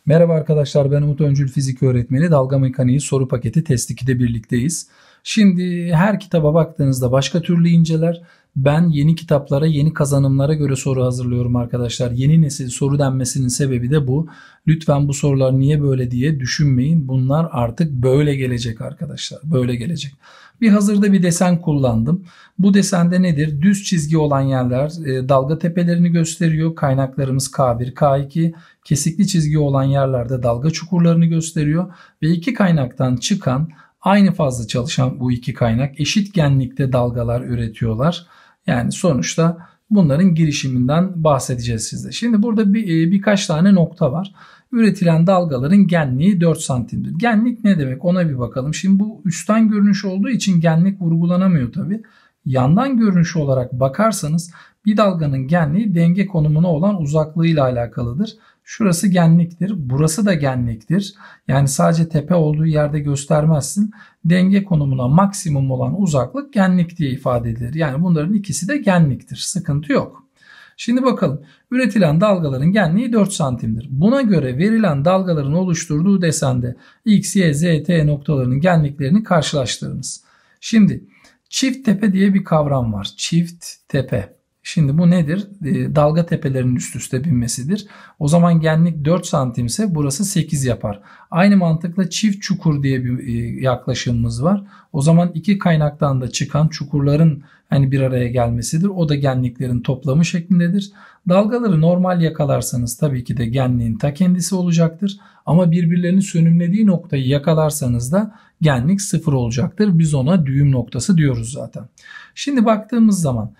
Merhaba arkadaşlar, ben Umut Öncül Fizik Öğretmeni. Dalga Mekaniği soru paketi test 2'de birlikteyiz. Şimdi her kitaba baktığınızda başka türlü inceler. Ben yeni kitaplara, yeni kazanımlara göre soru hazırlıyorum arkadaşlar. Yeni nesil soru denmesinin sebebi de bu. Lütfen bu sorular niye böyle diye düşünmeyin. Bunlar artık böyle gelecek arkadaşlar. Böyle gelecek. Hazırda bir desen kullandım. Bu desende nedir? Düz çizgi olan yerler dalga tepelerini gösteriyor. Kaynaklarımız K1, K2. Kesikli çizgi olan yerlerde dalga çukurlarını gösteriyor. Ve iki kaynaktan çıkan aynı fazla çalışan bu iki kaynak eşit genlikte dalgalar üretiyorlar. Yani sonuçta bunların girişiminden bahsedeceğiz size. Şimdi burada birkaç tane nokta var. Üretilen dalgaların genliği 4 santimdir. Genlik ne demek ona bir bakalım. Şimdi bu üstten görünüş olduğu için genlik vurgulanamıyor tabii. Yandan görünüş olarak bakarsanız bir dalganın genliği denge konumuna olan uzaklığıyla alakalıdır. Şurası genliktir. Burası da genliktir. Yani sadece tepe olduğu yerde göstermezsin. Denge konumuna maksimum olan uzaklık genlik diye ifade edilir. Yani bunların ikisi de genliktir. Sıkıntı yok. Şimdi bakalım. Üretilen dalgaların genliği 4 santimdir. Buna göre verilen dalgaların oluşturduğu desende X, Y, Z, T noktalarının genliklerini karşılaştırınız. Şimdi çift tepe diye bir kavram var. Çift tepe. Şimdi bu nedir? Dalga tepelerinin üst üste binmesidir. O zaman genlik 4 santimse burası 8 yapar. Aynı mantıkla çift çukur diye bir yaklaşımımız var. O zaman iki kaynaktan da çıkan çukurların bir araya gelmesidir. O da genliklerin toplamı şeklindedir. Dalgaları normal yakalarsanız tabii ki de genliğin ta kendisi olacaktır. Ama birbirlerinin sönümlediği noktayı yakalarsanız da genlik 0 olacaktır. Biz ona düğüm noktası diyoruz zaten. Şimdi baktığımız zaman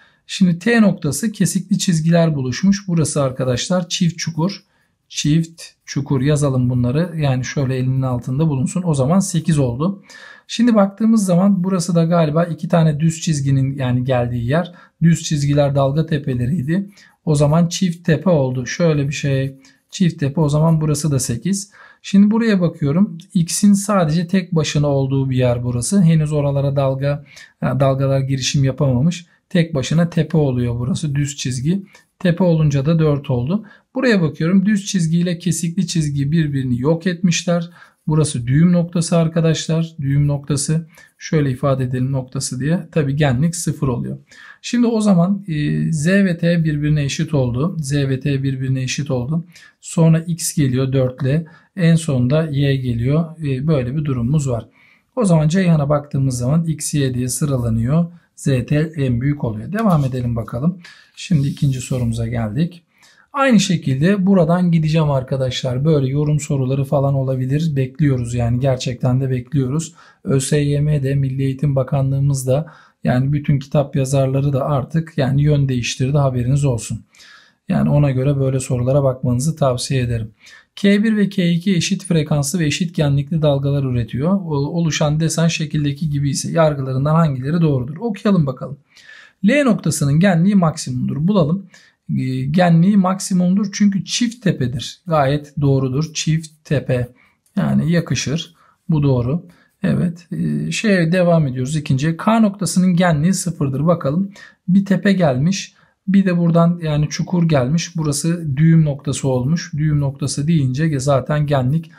T noktası kesikli çizgiler buluşmuş. Burası arkadaşlar çift çukur. Çift çukur yazalım bunları. Yani şöyle elinin altında bulunsun. O zaman 8 oldu. Şimdi baktığımız zaman burası da galiba iki tane düz çizginin geldiği yer. Düz çizgiler dalga tepeleriydi. O zaman çift tepe oldu. Şöyle bir şey. Çift tepe, o zaman burası da 8. Şimdi buraya bakıyorum. X'in sadece tek başına olduğu bir yer burası. Henüz oralara dalgalar girişim yapamamış. Tek başına tepe oluyor burası, düz çizgi. Tepe olunca da 4 oldu. Buraya bakıyorum. Düz çizgi ile kesikli çizgi birbirini yok etmişler. Burası düğüm noktası arkadaşlar. Düğüm noktası. Şöyle ifade edelim noktası diye. Tabii genlik 0 oluyor. Şimdi o zaman Z ve T birbirine eşit oldu. Z ve T birbirine eşit oldu. Sonra X geliyor 4 ile. En sonunda Y geliyor. Böyle bir durumumuz var. O zaman Ceyhan'a baktığımız zaman X, Y diye sıralanıyor. ZT en büyük oluyor. Devam edelim bakalım. Şimdi ikinci sorumuza geldik. Aynı şekilde buradan gideceğim arkadaşlar. Böyle yorum soruları falan olabilir. Bekliyoruz gerçekten de bekliyoruz. ÖSYM'de, Milli Eğitim Bakanlığımız da bütün kitap yazarları da artık yön değiştirdi, haberiniz olsun. Ona göre böyle sorulara bakmanızı tavsiye ederim. K1 ve K2 eşit frekanslı ve eşit genlikli dalgalar üretiyor. Oluşan desen şekildeki gibi ise yargılarından hangileri doğrudur? Okuyalım bakalım. L noktasının genliği maksimumdur. Bulalım. Genliği maksimumdur çünkü çift tepedir. Gayet doğrudur. Çift tepe. Yakışır. Bu doğru. Evet. Devam ediyoruz ikinciye. K noktasının genliği 0'dır. Bakalım. Bir tepe gelmiş. Bir de buradan çukur gelmiş. Burası düğüm noktası olmuş. Düğüm noktası deyince zaten genlik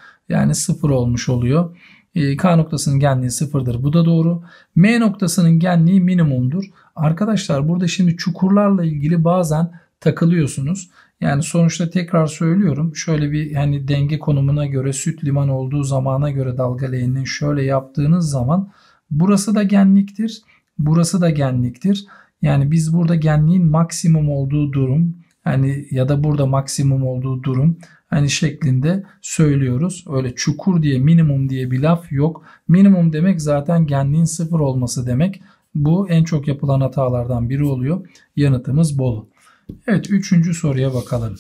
0 olmuş oluyor. K noktasının genliği 0'dır. Bu da doğru. M noktasının genliği minimumdur. Arkadaşlar burada şimdi çukurlarla ilgili bazen takılıyorsunuz. Sonuçta tekrar söylüyorum. Şöyle bir denge konumuna göre süt liman olduğu zamana göre dalga leğenini şöyle yaptığınız zaman burası da genliktir. Burası da genliktir. Biz burada genliğin maksimum olduğu durum ya da burada maksimum olduğu durum şeklinde söylüyoruz. Öyle çukur diye minimum diye bir laf yok. Minimum demek zaten genliğin 0 olması demek. Bu en çok yapılan hatalardan biri oluyor. Yanıtımız Bolu. Evet, 3. soruya bakalım.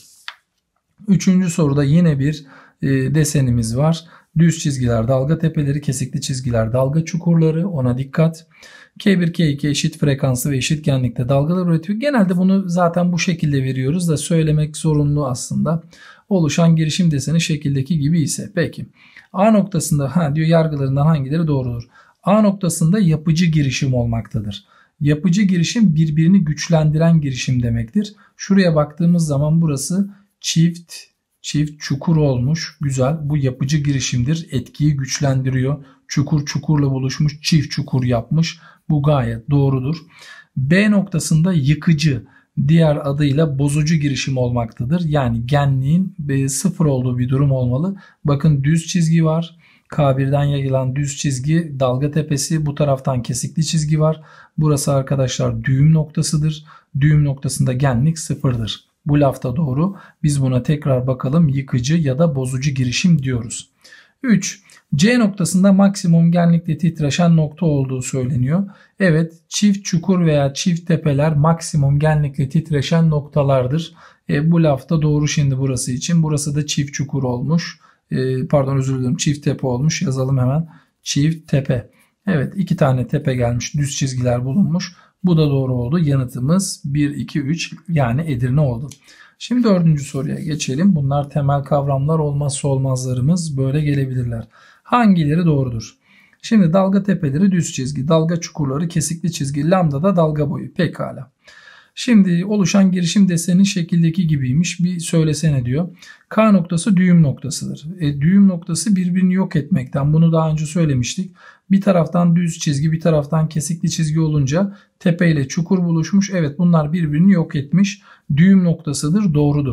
3. soruda yine bir desenimiz var. Düz çizgiler dalga tepeleri, kesikli çizgiler dalga çukurları, ona dikkat. K1, K2 eşit frekanslı ve eşit genlikte dalgalar üretiyor. Genelde bunu zaten bu şekilde veriyoruz da söylemek zorunlu aslında. Oluşan girişim deseni şekildeki gibi ise. Peki. A noktasında diyor yargılarından hangileri doğrudur? A noktasında yapıcı girişim olmaktadır. Yapıcı girişim birbirini güçlendiren girişim demektir. Şuraya baktığımız zaman burası çift Çift çukur olmuş. Güzel. Bu yapıcı girişimdir. Etkiyi güçlendiriyor. Çukur çukurla buluşmuş. Çift çukur yapmış. Bu gayet doğrudur. B noktasında yıkıcı, diğer adıyla bozucu girişim olmaktadır. Yani genliğin sıfır olduğu bir durum olmalı. Bakın düz çizgi var. K1'den yayılan düz çizgi dalga tepesi, bu taraftan kesikli çizgi var. Burası arkadaşlar düğüm noktasıdır. Düğüm noktasında genlik sıfırdır. Bu laf da doğru. Biz buna tekrar bakalım, yıkıcı ya da bozucu girişim diyoruz. 3. C noktasında maksimum genlikte titreşen nokta olduğu söyleniyor. Evet, çift çukur veya çift tepeler maksimum genlikle titreşen noktalardır. Bu laf da doğru şimdi burası için. Burası da çift çukur olmuş. Pardon, özür dilerim, çift tepe olmuş. Yazalım hemen. Çift tepe. Evet, 2 tane tepe gelmiş. Düz çizgiler bulunmuş. Bu da doğru oldu. Yanıtımız 1, 2, 3 yani Edirne oldu. Şimdi 4. soruya geçelim. Bunlar temel kavramlar, olmazsa olmazlarımız, böyle gelebilirler. Hangileri doğrudur? Şimdi dalga tepeleri düz çizgi, dalga çukurları kesikli çizgi, lambda da dalga boyu. Pekala. Şimdi oluşan girişim desenin şekildeki gibiymiş. Bir söylesene diyor. K noktası düğüm noktasıdır. Düğüm noktası birbirini yok etmekten. Bunu daha önce söylemiştik. Bir taraftan düz çizgi, bir taraftan kesikli çizgi olunca tepe ile çukur buluşmuş. Evet, bunlar birbirini yok etmiş. Düğüm noktasıdır. Doğrudur.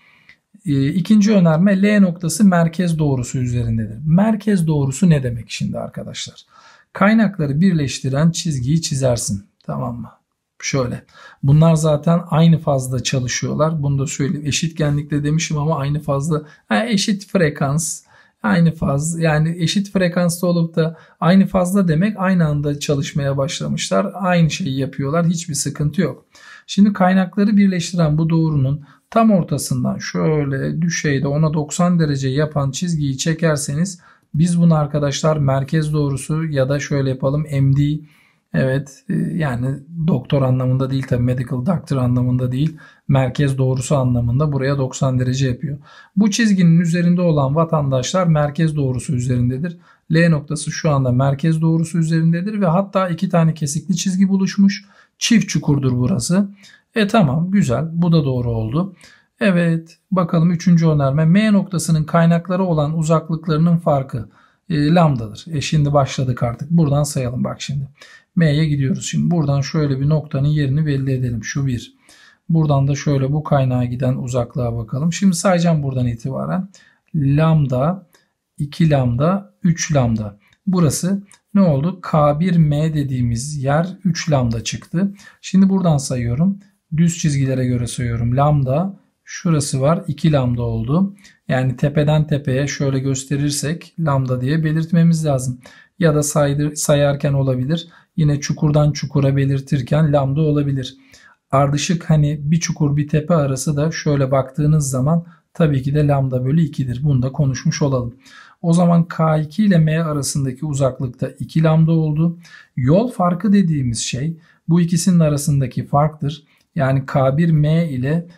İkinci önerme, L noktası merkez doğrusu üzerindedir. Merkez doğrusu ne demek şimdi arkadaşlar? Kaynakları birleştiren çizgiyi çizersin. Tamam mı? Şöyle. Bunlar zaten aynı fazda çalışıyorlar. Bunu da söyleyeyim. Eşit genlikte demişim ama aynı fazda. Eşit frekans. Aynı faz. Yani eşit frekansta olup da aynı fazla demek, aynı anda çalışmaya başlamışlar. Aynı şeyi yapıyorlar. Hiçbir sıkıntı yok. Şimdi kaynakları birleştiren bu doğrunun tam ortasından şöyle düşeyde ona 90 derece yapan çizgiyi çekerseniz biz bunu arkadaşlar merkez doğrusu ya da şöyle yapalım, MD. Evet, yani doktor anlamında değil tabii, medical doctor anlamında değil, merkez doğrusu anlamında buraya 90 derece yapıyor. Bu çizginin üzerinde olan vatandaşlar merkez doğrusu üzerindedir. L noktası şu anda merkez doğrusu üzerindedir ve hatta 2 tane kesikli çizgi buluşmuş. Çift çukurdur burası. Tamam, güzel, bu da doğru oldu. Evet, bakalım 3. önerme, M noktasının kaynakları olan uzaklıklarının farkı lambdadır. Şimdi başladık artık. Buradan sayalım bak şimdi. M'ye gidiyoruz. Şimdi buradan şöyle bir noktanın yerini belli edelim. Şu 1. Buradan da şöyle bu kaynağa giden uzaklığa bakalım. Şimdi sayacağım buradan itibaren. Lambda, 2 lambda, 3 lambda. Burası ne oldu? K1M dediğimiz yer 3 lambda çıktı. Şimdi buradan sayıyorum. Düz çizgilere göre sayıyorum. Lambda, şurası var, 2 lambda oldu. Yani tepeden tepeye şöyle gösterirsek lambda diye belirtmemiz lazım. Ya da sayarken olabilir. Yine çukurdan çukura belirtirken lambda olabilir. Ardışık hani bir çukur bir tepe arası da şöyle baktığınız zaman tabii ki de lambda bölü 2'dir. Bunu da konuşmuş olalım. O zaman K2 ile M arasındaki uzaklıkta 2 lambda oldu. Yol farkı dediğimiz şey bu ikisinin arasındaki farktır. Yani K1M ile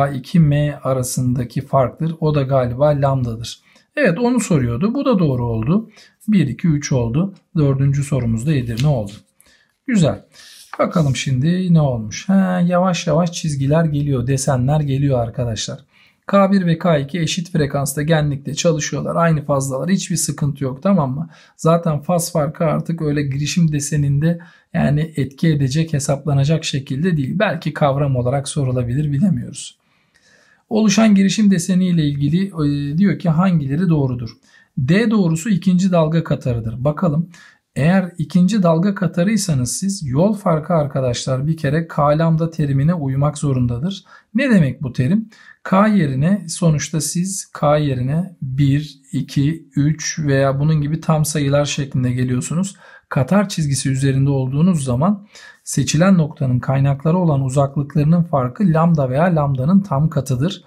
K2M arasındaki farktır. O da galiba lambdadır. Evet, onu soruyordu. Bu da doğru oldu. 1, 2, 3 oldu. 4. sorumuzda Edirne oldu. Güzel. Bakalım şimdi ne olmuş. Yavaş yavaş çizgiler geliyor. Desenler geliyor arkadaşlar. K1 ve K2 eşit frekansta genlikte çalışıyorlar. Aynı fazlalar. Hiçbir sıkıntı yok, tamam mı? Zaten faz farkı artık öyle girişim deseninde yani etki edecek, hesaplanacak şekilde değil. Belki kavram olarak sorulabilir, bilemiyoruz. Oluşan girişim deseni ile ilgili diyor ki hangileri doğrudur? D doğrusu ikinci dalga katarıdır. Bakalım. Eğer ikinci dalga katarıysanız siz yol farkı arkadaşlar bir kere K lambda terimine uymak zorundadır. Ne demek bu terim? K yerine sonuçta siz K yerine 1, 2, 3 veya bunun gibi tam sayılar şeklinde geliyorsunuz. Katar çizgisi üzerinde olduğunuz zaman seçilen noktanın kaynakları olan uzaklıklarının farkı lambda veya lambdanın tam katıdır.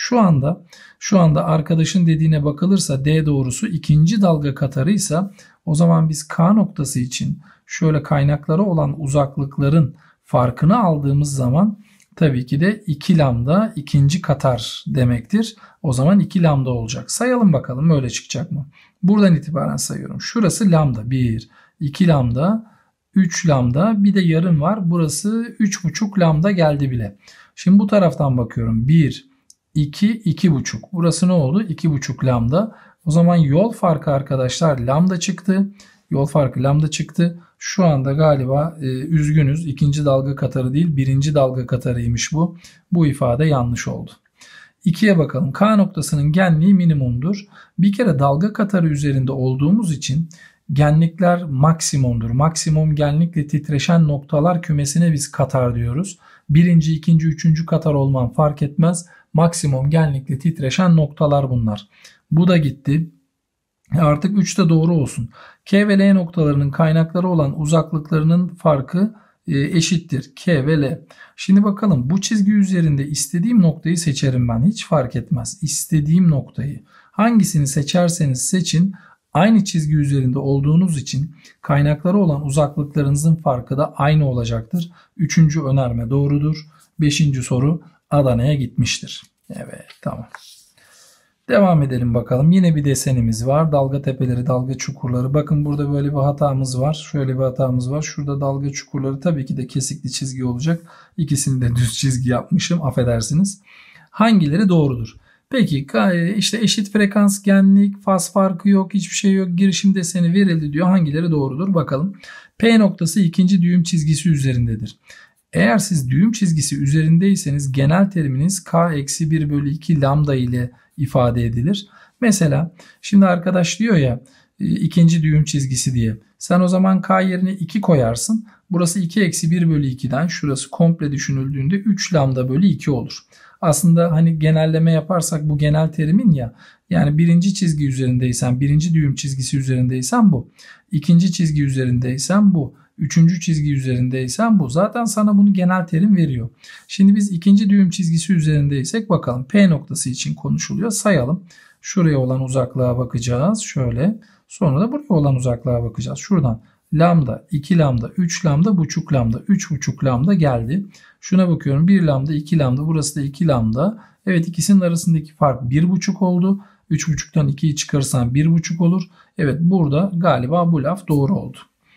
Şu anda arkadaşın dediğine bakılırsa D doğrusu ikinci dalga katarıysa o zaman biz K noktası için şöyle kaynakları olan uzaklıkların farkını aldığımız zaman tabii ki de 2 lambda ikinci katar demektir. O zaman 2 lambda olacak. Sayalım bakalım öyle çıkacak mı? Buradan itibaren sayıyorum. Şurası lambda 1, 2 lambda, 3 lambda, bir de yarım var. Burası 3,5 lambda geldi bile. Şimdi bu taraftan bakıyorum. 1, 2, 2,5. Burası ne oldu? 2,5 lambda. O zaman yol farkı arkadaşlar lambda çıktı. Yol farkı lambda çıktı. Şu anda galiba üzgünüz. İkinci dalga katarı değil, birinci dalga katarıymış bu. Bu ifade yanlış oldu. 2'ye bakalım. K noktasının genliği minimumdur. Bir kere dalga katarı üzerinde olduğumuz için genlikler maksimumdur. Maksimum genlikle titreşen noktalar kümesine biz katar diyoruz. Birinci, ikinci, üçüncü katar olman fark etmez. Maksimum genlikle titreşen noktalar bunlar. Bu da gitti. Artık 3 de doğru olsun. K ve L noktalarının kaynakları olan uzaklıklarının farkı eşittir. K ve L. Şimdi bakalım bu çizgi üzerinde istediğim noktayı seçerim ben. Hiç fark etmez. İstediğim noktayı. Hangisini seçerseniz seçin. Aynı çizgi üzerinde olduğunuz için kaynakları olan uzaklıklarınızın farkı da aynı olacaktır. Üçüncü önerme doğrudur. Beşinci soru Adana'ya gitmiştir. Evet, tamam. Devam edelim bakalım. Yine bir desenimiz var. Dalga tepeleri, dalga çukurları. Bakın burada böyle bir hatamız var. Şöyle bir hatamız var. Şurada dalga çukurları tabii ki de kesikli çizgi olacak. İkisini de düz çizgi yapmışım. Affedersiniz. Hangileri doğrudur? Peki işte eşit frekans, genlik, faz farkı yok, hiçbir şey yok. Girişim deseni verildi diyor. Hangileri doğrudur? Bakalım. P noktası ikinci düğüm çizgisi üzerindedir. Eğer siz düğüm çizgisi üzerindeyseniz genel teriminiz K-1/2 lambda ile ifade edilir. Mesela şimdi arkadaş diyor ya ikinci düğüm çizgisi diye. Sen o zaman K yerine 2 koyarsın. Burası 2-1/2'den şurası komple düşünüldüğünde 3 lambda bölü 2 olur. Aslında hani genelleme yaparsak bu genel terimin ya yani birinci çizgi üzerindeysen birinci düğüm çizgisi üzerindeysen bu. İkinci çizgi üzerindeysen bu. Üçüncü çizgi üzerindeysen bu. Zaten sana bunu genel terim veriyor. Şimdi biz ikinci düğüm çizgisi üzerindeysek bakalım P noktası için konuşuluyor. Sayalım. Şuraya olan uzaklığa bakacağız. Şöyle. Sonra da buraya olan uzaklığa bakacağız. Şuradan lambda, 2 lambda, 3 lambda, buçuk lambda, 3,5 lambda geldi. Şuna bakıyorum. 1 lambda, 2 lambda. Burası da 2 lambda. Evet, ikisinin arasındaki fark 1,5 oldu. 3,5'tan 2'yi çıkarırsan 1,5 olur. Evet, burada galiba bu laf doğru oldu.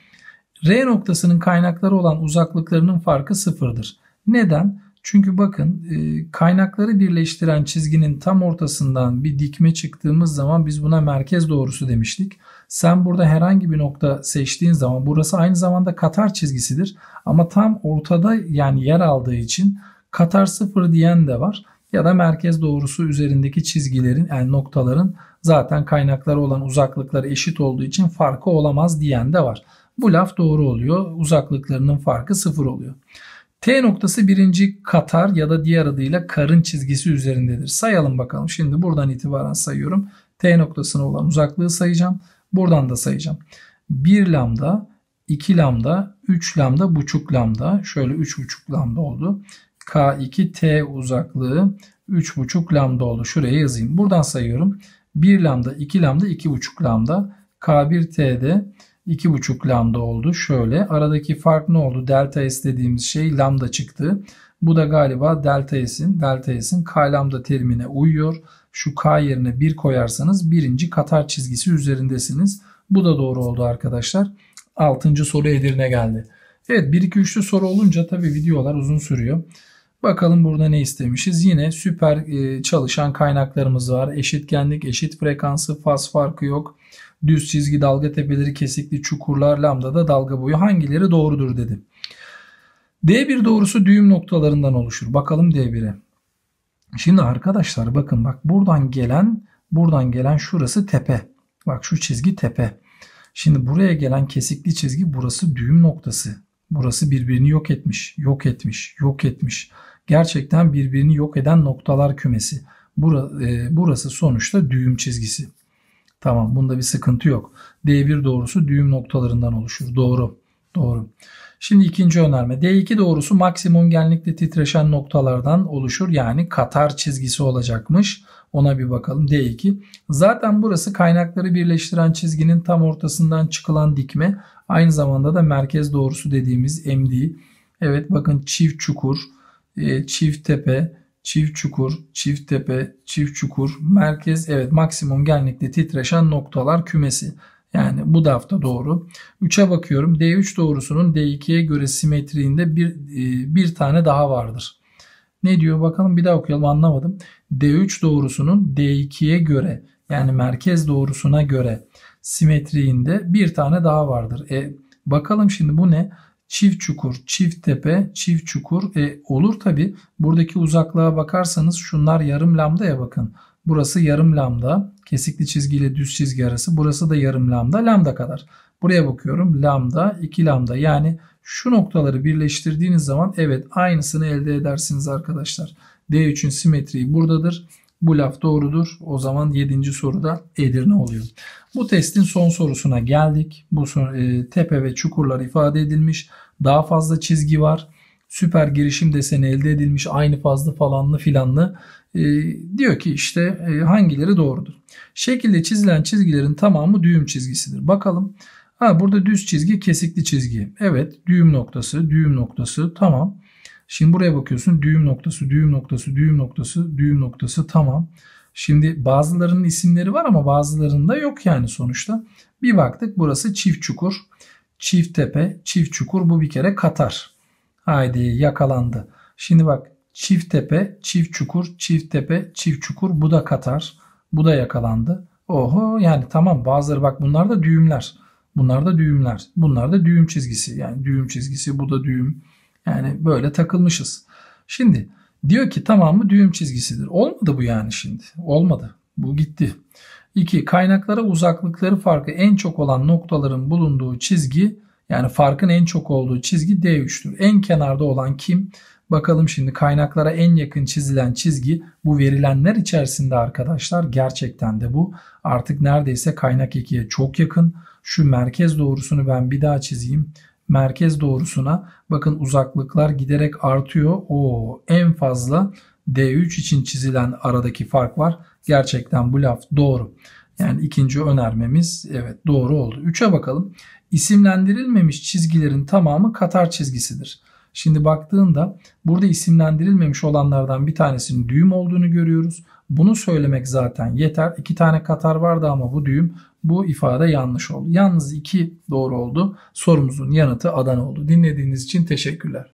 R noktasının kaynakları olan uzaklıklarının farkı sıfırdır. Neden? Çünkü bakın kaynakları birleştiren çizginin tam ortasından bir dikme çıktığımız zaman biz buna merkez doğrusu demiştik. Sen burada herhangi bir nokta seçtiğin zaman burası aynı zamanda katar çizgisidir. Ama tam ortada yani yer aldığı için katar sıfır diyen de var. Ya da merkez doğrusu üzerindeki çizgilerin yani noktaların zaten kaynakları olan uzaklıkları eşit olduğu için farkı olamaz diyen de var. Bu laf doğru oluyor. Uzaklıklarının farkı sıfır oluyor. T noktası birinci katar ya da diğer adıyla karın çizgisi üzerindedir. Sayalım bakalım. Şimdi buradan itibaren sayıyorum. T noktasına olan uzaklığı sayacağım. Buradan da sayacağım. 1 lambda, 2 lambda, 3 lambda, buçuk lambda. Şöyle 3,5 lambda oldu. K2T uzaklığı 3,5 lambda oldu. Şuraya yazayım. Buradan sayıyorum. 1 lambda, 2 lambda, 2,5 lambda. K1T'de 2,5 lambda oldu. Şöyle aradaki fark ne oldu? Delta S dediğimiz şey lambda çıktı. Bu da galiba delta S'in K lambda terimine uyuyor. Şu K yerine 1 koyarsanız birinci katar çizgisi üzerindesiniz. Bu da doğru oldu arkadaşlar. 6. soru Edirne geldi. Evet, 1-2-3'lü soru olunca tabii videolar uzun sürüyor. Bakalım burada ne istemişiz? Yine süper çalışan kaynaklarımız var. Eşitgenlik, eşit frekansı, faz farkı yok. Düz çizgi, dalga tepeleri, kesikli çukurlar, lambda dalga boyu. Hangileri doğrudur dedi. D1 doğrusu düğüm noktalarından oluşur. Bakalım D1'e. Şimdi arkadaşlar bakın bak buradan gelen şurası tepe. Bak şu çizgi tepe. Şimdi buraya gelen kesikli çizgi burası düğüm noktası. Burası birbirini yok etmiş. Gerçekten birbirini yok eden noktalar kümesi. Burası sonuçta düğüm çizgisi. Tamam, bunda bir sıkıntı yok. D1 doğrusu düğüm noktalarından oluşur. Doğru. Şimdi ikinci önerme. D2 doğrusu maksimum genlikle titreşen noktalardan oluşur. Yani katar çizgisi olacakmış. Ona bir bakalım. D2. Zaten burası kaynakları birleştiren çizginin tam ortasından çıkılan dikme. Aynı zamanda da merkez doğrusu dediğimiz MD. Evet bakın çift çukur, çift tepe, çift çukur, çift tepe, çift çukur, merkez, evet maksimum genlikle titreşen noktalar kümesi. Yani bu da doğru. 3'e bakıyorum. D3 doğrusunun D2'ye göre simetriğinde bir tane daha vardır. Ne diyor bakalım, bir daha okuyalım, anlamadım. D3 doğrusunun D2'ye göre yani merkez doğrusuna göre simetriğinde bir tane daha vardır. Bakalım şimdi bu ne? Çift çukur, çift tepe, çift çukur. Olur tabi. Buradaki uzaklığa bakarsanız şunlar yarım lambda ya bakın. Burası yarım lambda. Kesikli çizgiyle düz çizgi arası. Burası da yarım lambda. Lambda kadar. Buraya bakıyorum. Lambda, 2 lambda. Yani şu noktaları birleştirdiğiniz zaman evet aynısını elde edersiniz arkadaşlar. D3'ün simetriği buradadır. Bu laf doğrudur. O zaman 7. soruda Edirne oluyor. Bu testin son sorusuna geldik. Bu tepe ve çukurlar ifade edilmiş. Daha fazla çizgi var. Süper girişim deseni elde edilmiş. Aynı fazla falanlı filanlı. Diyor ki işte hangileri doğrudur? Şekilde çizilen çizgilerin tamamı düğüm çizgisidir. Bakalım. Burada düz çizgi, kesikli çizgi. Evet, düğüm noktası, düğüm noktası. Tamam. Şimdi buraya bakıyorsun. Düğüm noktası, düğüm noktası, düğüm noktası, düğüm noktası. Tamam. Şimdi bazılarının isimleri var ama bazılarında yok yani sonuçta. Bir baktık burası çift çukur, çift tepe, çift çukur. Bu bir kere Katar. Haydi yakalandı. Şimdi bak çift tepe, çift çukur, çift tepe, çift çukur. Bu da Katar. Bu da yakalandı. Oho yani tamam bazıları bak bunlar da düğümler. Bunlar da düğümler. Bunlar da düğüm çizgisi. Yani düğüm çizgisi bu da düğüm. Yani böyle takılmışız. Şimdi diyor ki tamamı düğüm çizgisidir. Olmadı bu yani şimdi. Olmadı. Bu gitti. 2. Kaynaklara uzaklıkları farkı en çok olan noktaların bulunduğu çizgi yani farkın en çok olduğu çizgi D3'tür. En kenarda olan kim? Bakalım şimdi kaynaklara en yakın çizilen çizgi bu verilenler içerisinde arkadaşlar gerçekten de bu. Artık neredeyse kaynak 2'ye çok yakın. Şu merkez doğrusunu ben bir daha çizeyim. Merkez doğrusuna bakın uzaklıklar giderek artıyor. En fazla D3 için çizilen aradaki fark var. Gerçekten bu laf doğru. Yani ikinci önermemiz evet doğru oldu. 3'e bakalım. İsimlendirilmemiş çizgilerin tamamı Katar çizgisidir. Şimdi baktığında burada isimlendirilmemiş olanlardan bir tanesinin düğüm olduğunu görüyoruz. Bunu söylemek zaten yeter. 2 tane Katar vardı ama bu düğüm. Bu ifade yanlış oldu. Yalnız 2 doğru oldu. Sorumuzun yanıtı Adana oldu. Dinlediğiniz için teşekkürler.